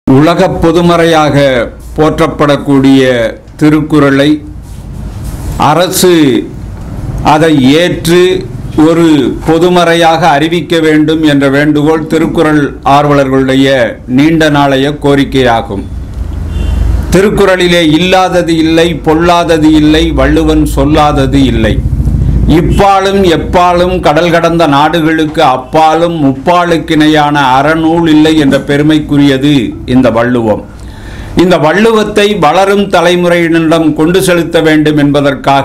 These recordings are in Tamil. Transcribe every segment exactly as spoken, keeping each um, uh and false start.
உலக பொதுமறையாக போற்றப்படக்கூடிய திருக்குறளை அரசு அதை ஏற்று ஒரு பொதுமறையாக அறிவிக்க வேண்டும் என்ற வேண்டுகோள் திருக்குறள் ஆர்வலர்களுடைய நீண்ட நாளைய கோரிக்கையாகும். திருக்குறளிலே இல்லாதது இல்லை, பொல்லாதது இல்லை, வள்ளுவன் சொல்லாதது இல்லை. இப்பாலும் எப்பாலும் கடல் கடந்த நாடுகளுக்கு அப்பாலும் முப்பாலுக்கிணையான அறநூல் இல்லை என்ற பெருமைக்குரியது இந்த வள்ளுவம். இந்த வள்ளுவத்தை வளரும் தலைமுறையினரிடம் கொண்டு செலுத்த வேண்டும் என்பதற்காக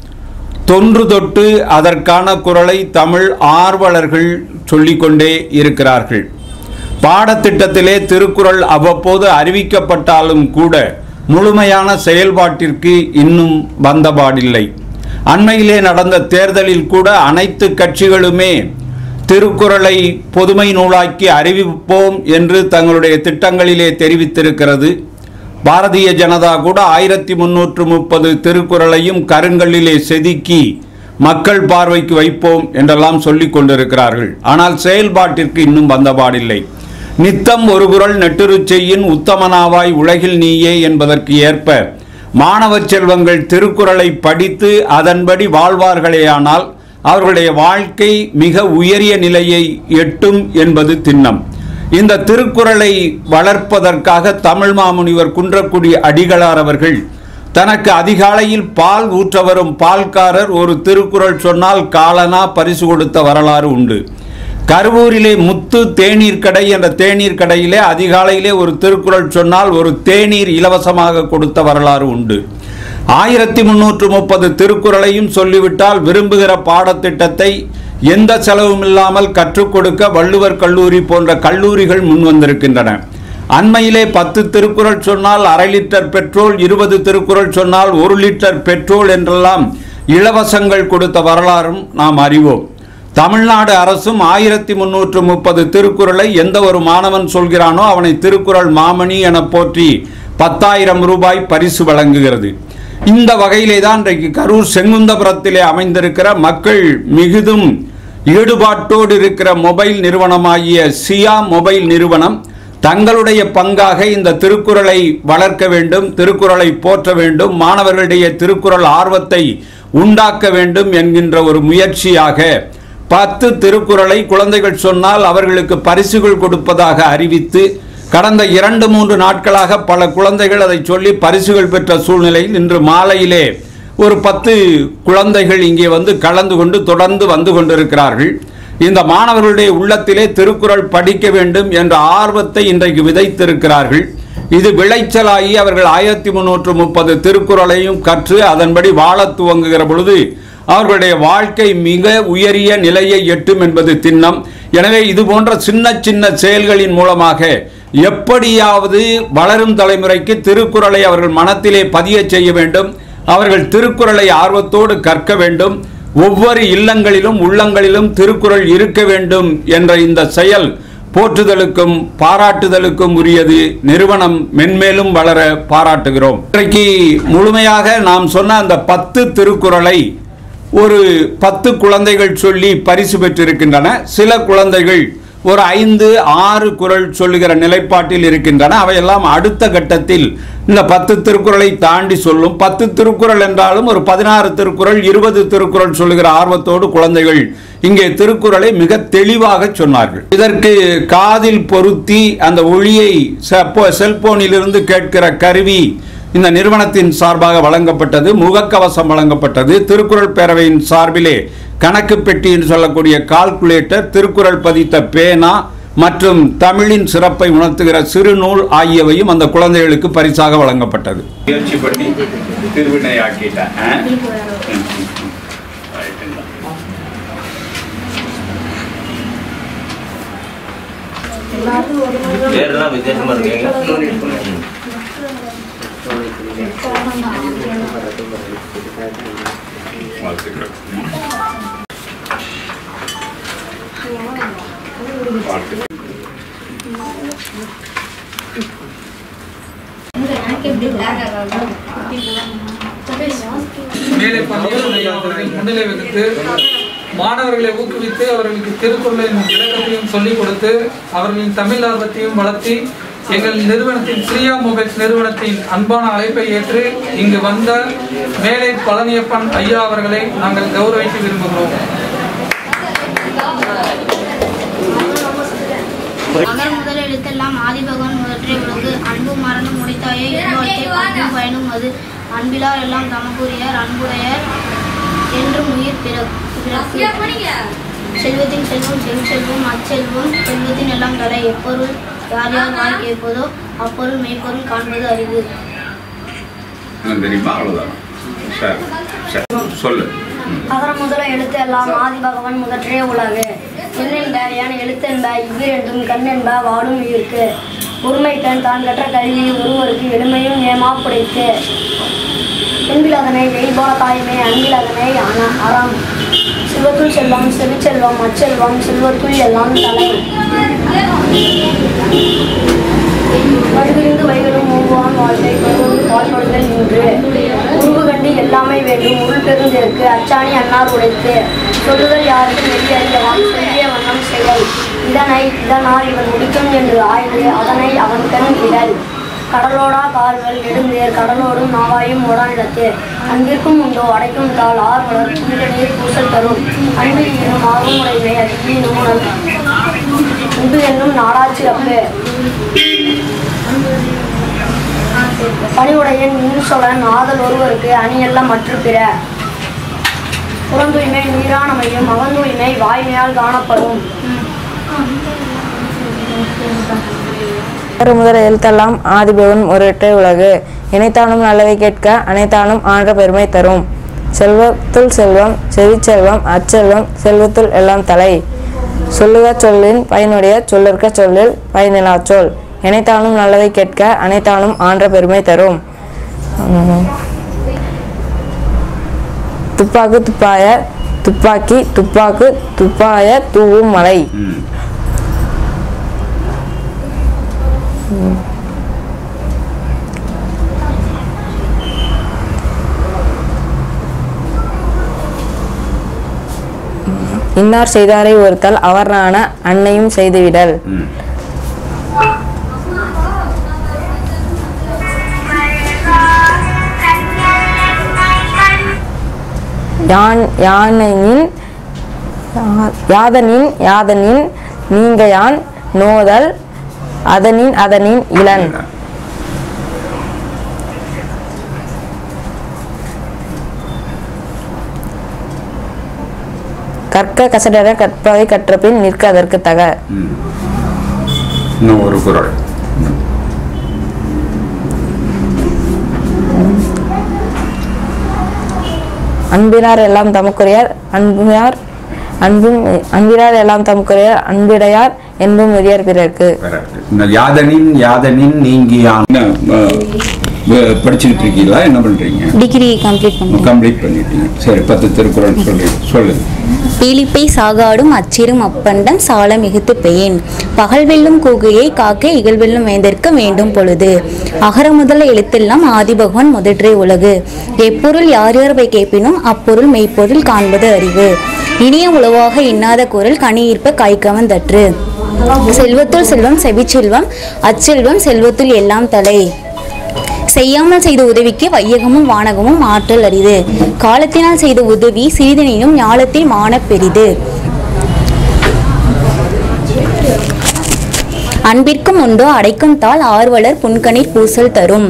தொன்று தொட்டு அதற்கான குரலை தமிழ் ஆர்வலர்கள் சொல்லிக்கொண்டே இருக்கிறார்கள். பாடத்திட்டத்திலே திருக்குறள் அவ்வப்போது அறிவிக்கப்பட்டாலும் கூட முழுமையான செயல்பாட்டிற்கு இன்னும் வந்தபாடில்லை. அண்மையிலே நடந்த தேர்தலில் கூட அனைத்து கட்சிகளுமே திருக்குறளை பொதுமை நூலாக்கி அறிவிப்போம் என்று தங்களுடைய திட்டங்களிலே தெரிவித்திருக்கிறது. பாரதிய ஜனதா கூட ஆயிரத்தி முன்னூற்று முப்பது திருக்குறளையும் கருங்கல்லிலே செதுக்கி மக்கள் பார்வைக்கு வைப்போம் என்றெல்லாம் சொல்லிக் கொண்டிருக்கிறார்கள். ஆனால் செயல்பாட்டிற்கு இன்னும் வந்தபாடில்லை. நித்தம் ஒரு குறள் நெட்டுரு செய்யின் உத்தமனாவாய் உலகில் நீயே என்பதற்கு ஏற்ப மாணவ செல்வங்கள் திருக்குறளை படித்து அதன்படி வாழ்வார்களேயானால் அவர்களுடைய வாழ்க்கை மிக உயரிய நிலையை எட்டும் என்பது திண்ணம். இந்த திருக்குறளை வளர்ப்பதற்காக தமிழ் மாமுனிவர் குன்றக்குடி அடிகளார் அவர்கள் தனக்கு அதிகாலையில் பால் ஊற்ற வரும் பால்காரர் ஒரு திருக்குறள் சொன்னால் காலனா பரிசு கொடுத்த வரலாறு உண்டு. கருவூரிலே முத்து தேநீர் கடை என்ற தேநீர் கடையிலே அதிகாலையிலே ஒரு திருக்குறள் சொன்னால் ஒரு தேநீர் இலவசமாக கொடுத்த வரலாறு உண்டு. ஆயிரத்தி முன்னூற்று முப்பது திருக்குறளையும் சொல்லிவிட்டால் விரும்புகிற பாடத்திட்டத்தை எந்த செலவும் இல்லாமல் கற்றுக் கொடுக்க வள்ளுவர் கல்லூரி போன்ற கல்லூரிகள் முன் வந்திருக்கின்றன. அண்மையிலே பத்து திருக்குறள் சொன்னால் அரை லிட்டர் பெட்ரோல், இருபது திருக்குறள் சொன்னால் ஒரு லிட்டர் பெட்ரோல் என்றெல்லாம் இலவசங்கள் கொடுத்த வரலாறும் நாம் அறிவோம். தமிழ்நாடு அரசும் ஆயிரத்தி முன்னூற்று முப்பது திருக்குறளை எந்த ஒரு மாணவன் சொல்கிறானோ அவனை திருக்குறள் மாமணி என போற்றி பத்தாயிரம் ரூபாய் பரிசு வழங்குகிறது. இந்த வகையிலே தான் இன்றைக்கு கரூர் செங்குந்தபுரத்திலே அமைந்திருக்கிற மக்கள் மிகுதும் ஈடுபாட்டோடு இருக்கிற மொபைல் நிறுவனமாகிய சியா மொபைல் நிறுவனம் தங்களுடைய பங்காக இந்த திருக்குறளை வளர்க்க வேண்டும், திருக்குறளை போற்ற வேண்டும், மாணவர்களுடைய திருக்குறள் ஆர்வத்தை உண்டாக்க வேண்டும் என்கின்ற ஒரு முயற்சியாக பத்து திருக்குறளை குழந்தைகள் சொன்னால் அவர்களுக்கு பரிசுகள் கொடுப்பதாக அறிவித்து கடந்த இரண்டு மூன்று நாட்களாக பல குழந்தைகள் அதை சொல்லி பரிசுகள் பெற்ற சூழ்நிலையில் இன்று மாலையிலே ஒரு பத்து குழந்தைகள் இங்கே வந்து கலந்து கொண்டு தொடர்ந்து வந்து கொண்டிருக்கிறார்கள். இந்த மாணவர்களுடைய உள்ளத்திலே திருக்குறள் படிக்க வேண்டும் என்ற ஆர்வத்தை இன்றைக்கு விதைத்திருக்கிறார்கள். இது விளைச்சலாகி அவர்கள் ஆயிரத்தி முன்னூற்று முப்பது திருக்குறளையும் கற்று அதன்படி வாழ துவங்குகிற பொழுது அவர்களுடைய வாழ்க்கை மிக உயரிய நிலையை எட்டும் என்பது திண்ணம். எனவே இது போன்ற சின்ன சின்ன செயல்களின் மூலமாக எப்படியாவது வளரும் தலைமுறைக்கு திருக்குறளை அவர்கள் மனத்திலே பதிய செய்ய வேண்டும். அவர்கள் திருக்குறளை ஆர்வத்தோடு கற்க வேண்டும். ஒவ்வொரு இல்லங்களிலும் உள்ளங்களிலும் திருக்குறள் இருக்க வேண்டும் என்ற இந்த செயல் போற்றுதலுக்கும் பாராட்டுதலுக்கும் உரியது. நிறுவனம் மென்மேலும் வளர பாராட்டுகிறோம். இன்றைக்கு முழுமையாக நாம் சொன்ன அந்த பத்து திருக்குறளை ஒரு பத்து குழந்தைகள் சொல்லி பரிசு பெற்றிருக்கின்றன. சில குழந்தைகள் ஒரு ஐந்து ஆறு குறள் சொல்லுகிற நிலைப்பாட்டில் இருக்கின்றன. அவையெல்லாம் அடுத்த கட்டத்தில் இந்த பத்து திருக்குறளை தாண்டி சொல்லும். பத்து திருக்குறள் என்றாலும் ஒரு பதினாறு திருக்குறள் இருபது திருக்குறள் சொல்லுகிற ஆர்வத்தோடு குழந்தைகள் இங்கே திருக்குறளை மிக தெளிவாக சொன்னார்கள். இதற்கு காதில் பொருத்தி அந்த ஒளியை செல்போனிலிருந்து கேட்கிற கருவி இந்த நிறுவனத்தின் சார்பாக வழங்கப்பட்டது. முகக்கவசம் வழங்கப்பட்டது. திருக்குறள் பேரவையின் சார்பிலே கணக்கு பெட்டி என்று சொல்லக்கூடிய கால்குலேட்டர், திருக்குறள் பதித்த பேனா மற்றும் தமிழின் சிறப்பை உணர்த்துகிற சிறு நூல் ஆகியவையும் அந்த குழந்தைகளுக்கு பரிசாக வழங்கப்பட்டது. முயற்சி பண்ணி திருவினையாக்கிட்டேன். மேலே பள்ளியில் முன்னிலை வகுத்து மாணவர்களை ஊக்குவித்து அவர்களுக்கு திருக்குறளின் விளக்கத்தையும் சொல்லிக் கொடுத்து அவர்களின் தமிழ் ஆர்வத்தையும் வளர்த்தி எங்கள் நிறுவனத்தின் பிரியா மொபைல்ஸ் நிறுவனத்தின் அன்பான அழைப்பை ஏற்று இங்கு வந்த மேலை பழனியப்பன் ஐயா அவர்களை நாங்கள் கௌரவிக்க விரும்புகிறோம். அகர் முதல் எழுத்தெல்லாம் ஆதிபகவான் முதற்றே உலகு அன்பு மரணம் முடித்தாயே இன்னொருத்தை பண்பும் பயனும் அது அன்பிலார் எல்லாம் தமக்குரியர் அன்புடையர் என்றும் உயிர் பிறப்பு செல்வத்தின் செல்வம் செல்வம் அச்செல்வம் செல்வத்தின் எல்லாம் தலை எப்பொருள் யார் யார் வாய் கேட்பதோ அப்பொருள் மெய்ப்பொருள் காண்பது அறிவு. அகர முதல எழுத்து எல்லாம் ஆதி பகவன் முதற்றே உலகு என்னென்ப என எழுத்தென்ப இவ்விர் என்றும் கண்ணென்ப வாழும் உயிர்க்கு உரிமை கண் தான் கற்ற கல்வி ஒருவருக்கு எளிமையும் ஏமா புடைத்து என்பில் அதனை வெயில்போல தாயுமே அன்பில் அதனை அறம் செல்வத்துள் செல்வம் செவிச்செல்வம் அச்செல்வம் செல்வத்துள் எல்லாம் தலை வடுவிருந்து வைகளும் மூவான் வாழ்க்கை கொண்டு வாழ்வர்கள் நின்று உருவு கண்டு எல்லாமே வேண்டும் உருள் பெருந்திருக்கு அச்சாணி அன்னார் உடைத்து சொல்லுதல் யாருக்கு வெளியே அறியவான் சொல்லிய வண்ணம் செயல் இதனை இதனால் இவன் முடிக்கும் என்று ஆய்ந்து அதனை அவன் கண் விடல் கடலோடா கால்கள் நெடுந்தேர் கடலோடும் நாவாயும் ஓடானிடத்து அங்கிருக்கும் உண்டோ அடைக்கும் தாள் ஆர் வளர் புனித நீர் பூசல் தரும் அன்பு என்னும் ஆர்வமுடைமை அடிக்கி நூனல் அன்பு என்னும் நாடாச்சி அப்பு பணிவுடையன் இன்னும் சொலன் ஆதல் ஒருவருக்கு அணியெல்லாம் மற்ற பிற புறந்தூய்மை நீரானமையும் அகந்தூய்மை வாய்மையால் காணப்படும். முதல் எழுத்தெல்லாம் ஆதிபவன் ஒருவற்றே உலகு இணைத்தானும் நல்லவை கேட்க அனைத்தானும் ஆன்ற பெருமை தரும் செல்வத்துள் செல்வம் செவிச்செல்வம் அச்செல்வம் செல்வத்துள் எல்லாம் தலை சொல்லுக சொல்லின் பயனுடைய சொல்லிற்க சொல்லில் பயனிலா சொல் இணைத்தானும் நல்லவை கேட்க அனைத்தானும் ஆன்ற பெருமை தரும். துப்பாக்கு துப்பாய துப்பாக்கி துப்பாக்கு துப்பாய தூவும் மலை. இன்னார் செய்தாரை ஒருத்தல் அவரான அன்னையும் செய்துவிடல். யான் யானையின் யாதனின் யாதனின் நீங்க யான் நோதல் அதனின் அதனின் இளன். கற்க கசடர கற்பவை கற்றபின் நிற்க அதற்கு தக. ஒரு குறள். அன்பினார் எல்லாம் தமக்குரியர் அன்பினார் அன்பும் அன்பினார் எல்லாம் தமக்குரியர் அன்பிடையார் என்பும் உரியர் பிறர்க்கு. யாதனின் யாதனின் நீங்கியான் படிச்சுட்டு இருக்கீங்களா? என்ன பண்றீங்க? டிகிரி கம்ப்ளீட் பண்ணி கம்ப்ளீட் பண்ணிட்டீங்க. சரி, பத்து திருக்குறள் சொல்லி சொல்லுங்க. பீலிப்பை சாகாடும் அச்சிரும் அப்பண்டம் சால மிகுத்து பெயின் பகல் வெல்லும் கூகையை காக்க இகழ்வெல்லும் வேந்தற்கு வேண்டும் பொழுது அகர முதல எழுத்தெல்லாம் ஆதிபகவான் முதற்றே உலகு எப்பொருள் யார் யார்வை கேட்பினும் அப்பொருள் மெய்ப்பொருள் காண்பது அறிவு இனிய உளவாக இன்னாத குரல் கனி ஈர்ப்ப காய்க்கவன் தற்று செல்வத்துள் செல்வம் செவிச்செல்வம் அச்செல்வம் செல்வத்துள் எல்லாம் தலை செய்யாமல் செய்த உதவிக்கு வையகமும் வானகமும் ஆற்றல் அரிது காலத்தினால் செய்த உதவி சிறிதனினும் ஞாலத்தில் மான பெரிது அன்பிற்கும் உண்டோ அடைக்கும் தாள் ஆர்வலர் புன்கணீர் பூசல் தரும்.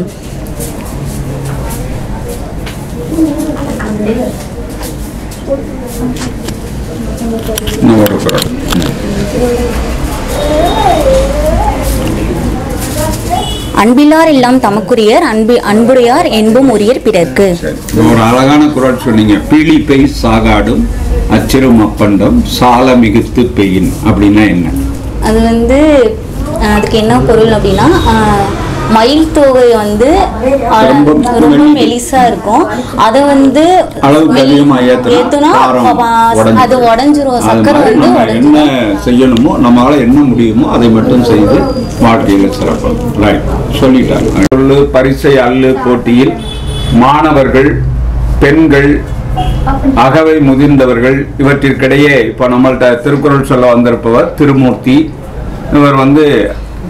அன்பிலார் எல்லாம் தமக்குரியர் அன்பு அன்புடையார் என்பும் உரியர் பிறர்க்கு. ஒரு அழகான குறள் சொன்னீங்க. பீலிப்பை சாகாடும் அச்சிரும் அப்பண்டம் சால மிகுத்து பெயின் அப்படின்னா என்ன? அது வந்து அதுக்கு என்ன பொருள் அப்படின்னா மயில் தொகை வந்து ரொம்ப மெலிசா இருக்கும். அதை வந்து ஏத்துனா அது உடஞ்சிரும். சக்கரை வந்து என்ன செய்யணுமோ நம்மளால என்ன முடியுமோ அதை மட்டும் செய்து வாழ்க்கையில சிறப்பாக சொல்லிட்டாங்க. சொல்லு பரிசை அல்லு போட்டியில் மாணவர்கள் பெண்கள் அகவை முதிர்ந்தவர்கள் இவற்றிற்கிடையே இப்போ நம்மள்கிட்ட திருக்குறள் சொல்ல வந்திருப்பவர் திருமூர்த்தி. இவர் வந்து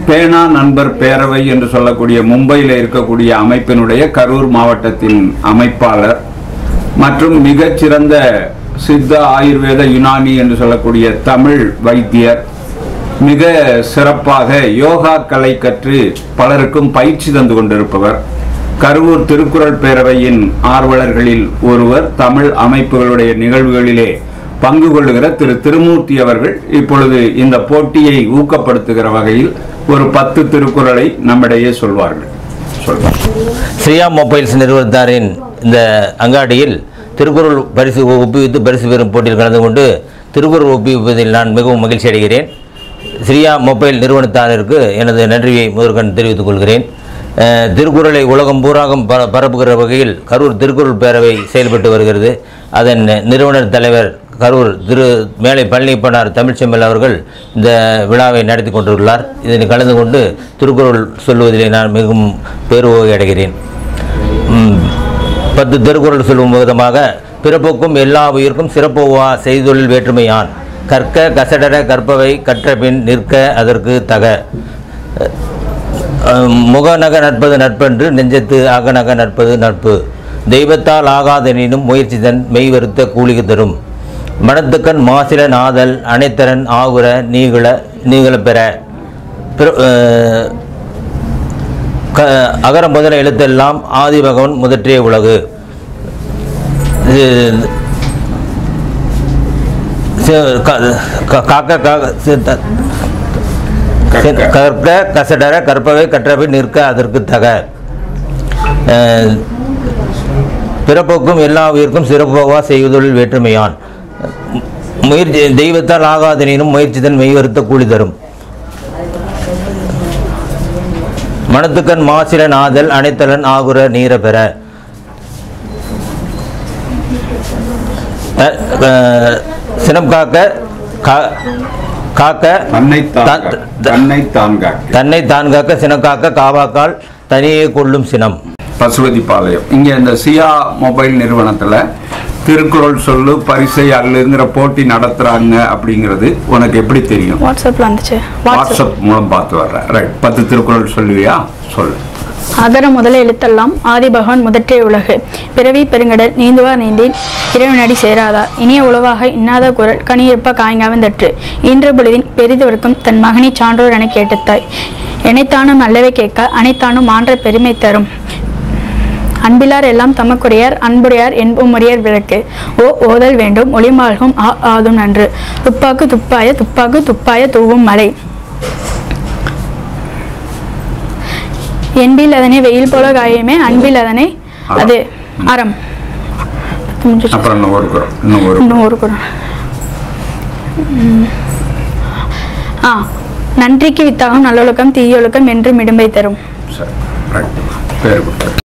பேனா நண்பர் பேரவை என்று சொல்லக்கூடிய மும்பையில் இருக்கக்கூடிய அமைப்பினுடைய கரூர் மாவட்டத்தின் அமைப்பாளர் மற்றும் மிகச்சிறந்த சித்த ஆயுர்வேத யுனானி என்று சொல்லக்கூடிய தமிழ் வைத்தியர், மிக சிறப்பாக யோகா கலை கற்று பலருக்கும் பயிற்சி தந்து கொண்டிருப்பவர், கரூர் திருக்குறள் பேரவையின் ஆர்வலர்களில் ஒருவர், தமிழ் அமைப்புகளுடைய நிகழ்வுகளிலே பங்கு கொள்ளுகிற திரு திருமூர்த்தி அவர்கள் இப்பொழுது இந்த போட்டியை ஊக்கப்படுத்துகிற வகையில் ஒரு பத்து திருக்குறளை நம்மிடையே சொல்வார்கள். சொல்வார். ஸ்ரீயா மொபைல்ஸ் நிறுவனத்தாரின் இந்த அங்காடியில் திருக்குறள் பரிசு ஒப்புவித்து பரிசு பெறும் போட்டியில் கலந்து கொண்டு திருக்குறள் ஒப்புவிப்பதில் நான் மிகவும் மகிழ்ச்சி அடைகிறேன். ஸ்ரீயா மொபைல் நிறுவனத்தாரிற்கு எனது நன்றியை முதற்கண் தெரிவித்துக் கொள்கிறேன். திருக்குறளை உலகம் பூராகம் ப பரப்புகிற வகையில் கரூர் திருக்குறள் பேரவை செயல்பட்டு வருகிறது. அதன் நிறுவனர் தலைவர் கரூர் திரு மேலை பழனிப்பனார் தமிழ்ச்செம்மல் அவர்கள் இந்த விழாவை நடத்தி கொண்டுள்ளார். இதனை கலந்து கொண்டு திருக்குறள் சொல்வதிலே நான் மிகவும் பேருவகை அடைகிறேன். பத்து திருக்குறள் சொல்லும் விதமாக பிறப்புக்கும் எல்லா உயிர்க்கும் சிறப்புவா செய்தொழில் வேற்றுமையான், கற்க கசடர கற்பவை கற்ற பின் நிற்க அதற்கு தக, முகநக நட்பது நட்பென்று நெஞ்சத்து அகநக நட்பது நட்பு, தெய்வத்தால் ஆகாதெனினும் முயற்சி தன் மெய் வருத்த கூலிக்கு தரும், மனத்துக்கண் மாசில நாதல் அனைத்தரன் ஆகுற நீகள நீகள பெற, அகர முதல எழுத்தெல்லாம் ஆதிபகவன் முதற்றிய உலகு, கற்க கசடர கற்பவை கற்றவை நிற்க அதற்கு தக, பிறப்புக்கும் எல்லா உயிர்க்கும் சிறப்புவா செய்வதொழில் வேற்றுமையான், முயற்சி தெய்வத்தால் ஆகாதெனினும் முயற்சிதன் மெய்வருத்த கூலி தரும், மனத்துக்கண் மாசில நாதல் அனைத்தலன் ஆகுற நீர பெற, சினம் காக்க காக்க தன்னை தான் காக்க சினம் காக்க காவாக்கால் தனியே கொள்ளும் சினம். பசுபதி பாளையம். இங்க இந்த சியா மொபைல் நிறுவனத்துல திருக்குறள் சொல்லு பரிசை அல்லுங்கிற போட்டி நடத்துறாங்க அப்படிங்கிறது உனக்கு எப்படி தெரியும்? வாட்ஸ்அப்ல வந்துச்சு. வாட்ஸ்அப் மூலம் பார்த்து வர்றேன். ரைட். பத்து திருக்குறள் சொல்லுவியா? சொல்லு. அகர முதல எழுத்தெல்லாம் ஆதிபகவான் முதற்றே உலகு, பிறவி பெருங்கடல் நீந்துவார் நீந்தின் இறைவனடி சேராதார், இனிய உளவாக இன்னாத குரல் கனியிருப்ப காய்ங்காவன் தற்று, ஈன்ற பொழுதின் பெரிதவர்க்கும் தன் மகனை சான்றோர் என கேட்டுத்தாய், எனைத்தானும் நல்லவை கேட்க அனைத்தானும் ஆன்ற பெருமை தரும், அன்பிலார் எல்லாம் தமக்குடையார் அன்புடையார் என்புமுடையார் விளக்கு, ஓ ஓதல் வேண்டும் ஒளிமால்கும் ஆ ஆதும் நன்று, துப்பாக்கு துப்பாய துப்பாக்கு துப்பாய தூவும் மலை, என்பில் அதனை வெயில் போல காயமே அன்பில் அதனை அது அறம். இன்னும் ஒரு குறள். ஆ நன்றிக்கு வித்தாகும் நல்லொழுக்கம் தீயொழுக்கம் என்றும் இடும்பை தரும்.